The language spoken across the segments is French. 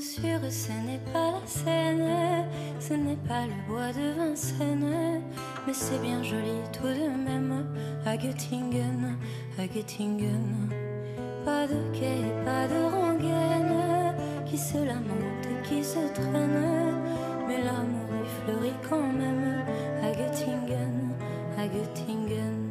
sûr, ce n'est pas la Seine, ce n'est pas le bois de Vincennes, mais c'est bien joli tout de même à Göttingen, à Göttingen. Pas de quai, pas de rengaine qui se lamente et qui se traîne, mais l'amour y fleurit quand même à Göttingen, à Göttingen.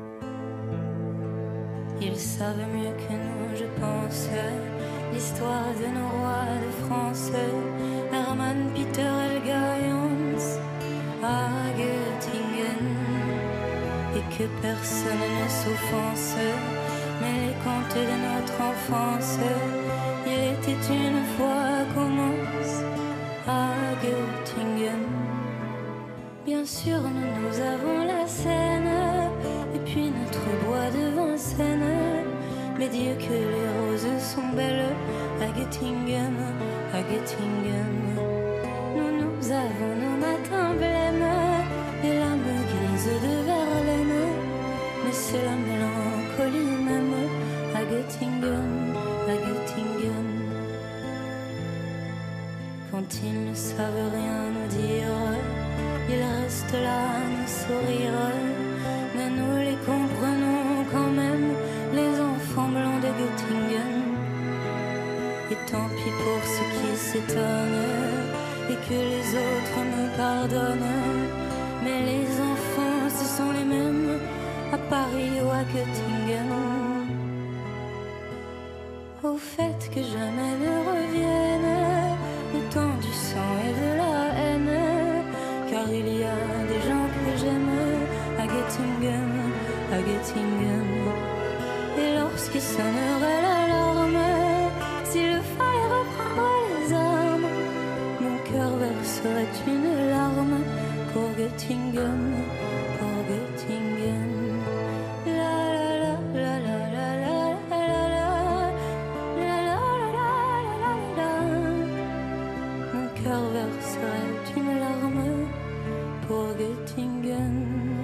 Ils savent mieux que nous, je pense, l'histoire de nos rois de France, Hermann, Peter, Helga et Hans à Göttingen. Et que personne ne s'offense, mais les contes de notre enfance, il était une fois commence à Göttingen. Bien sûr, nous avons la Seine, et puis notre bois de Vincennes, mais Dieu que les roses sont belles à Göttingen, à Göttingen. Nous avons nos matins blêmes, les lames grises de Verlaine, mais c'est la mélancolie même à Göttingen, à Göttingen. Quand ils ne savent rien nous dire, ils restent là à nous sourire, mais nous les comprenons quand même, les enfants blancs de Göttingen. Et tant pis pour ceux qui s'étonnent et que les autres nous pardonnent, mais les enfants ce sont les mêmes à Paris ou à Göttingen. Au fait que jamais ne revienne le temps du sang et de la haine, car il y a des gens que j'aime à Göttingen, à Göttingen. Et lorsqu'il sonnerait l'alarme, s'il fallait reprendre les armes, mon cœur verserait une larme pour Göttingen, pour Göttingen. La la la la la la la la la la la. Mon cœur verserait une larme pour Göttingen.